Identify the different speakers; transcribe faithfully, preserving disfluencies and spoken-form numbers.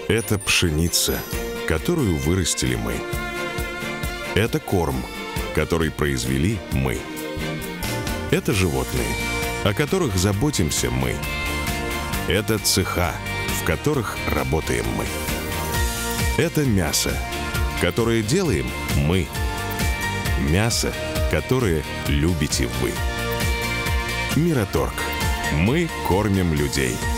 Speaker 1: Это пшеница, которую вырастили мы. Это корм, который произвели мы. Это животные, о которых заботимся мы. Это цеха, в которых работаем мы. Это мясо, которое делаем мы. Мясо, которое любите вы. Мираторг. Мы кормим людей.